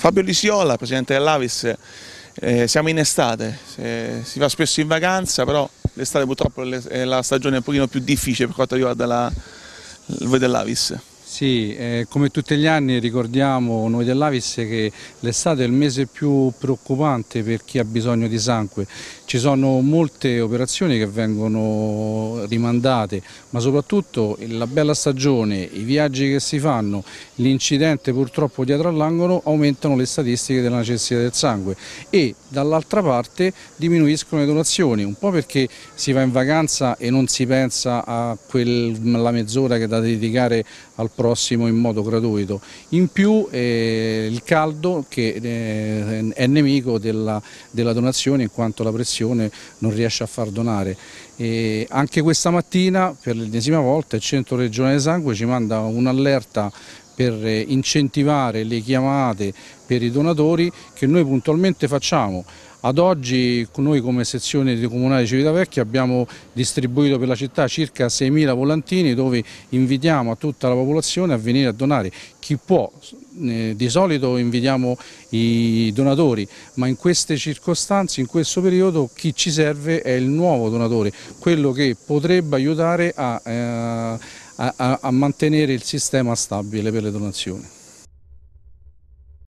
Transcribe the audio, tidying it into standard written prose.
Fabio Lisiola, presidente dell'Avis. Siamo in estate, si va spesso in vacanza, però l'estate purtroppo è la stagione un pochino più difficile per quanto riguarda voi dell'Avis. Sì, come tutti gli anni ricordiamo noi dell'Avis che l'estate è il mese più preoccupante per chi ha bisogno di sangue. Ci sono molte operazioni che vengono rimandate, ma soprattutto la bella stagione, i viaggi che si fanno, l'incidente purtroppo dietro all'angolo aumentano le statistiche della necessità del sangue e dall'altra parte diminuiscono le donazioni, un po' perché si va in vacanza e non si pensa a quella mezz'ora che è da dedicare al prossimo in modo gratuito. In più il caldo che è nemico della donazione, in quanto la pressione non riesce a far donare. Anche questa mattina per l'ennesima volta il Centro Regionale Sangue ci manda un'allerta per incentivare le chiamate per i donatori che noi puntualmente facciamo. Ad oggi noi come sezione comunale di Civitavecchia abbiamo distribuito per la città circa 6.000 volantini dove invitiamo a tutta la popolazione a venire a donare. Chi può, di solito invitiamo i donatori, ma in queste circostanze, in questo periodo, chi ci serve è il nuovo donatore, quello che potrebbe aiutare a mantenere il sistema stabile per le donazioni.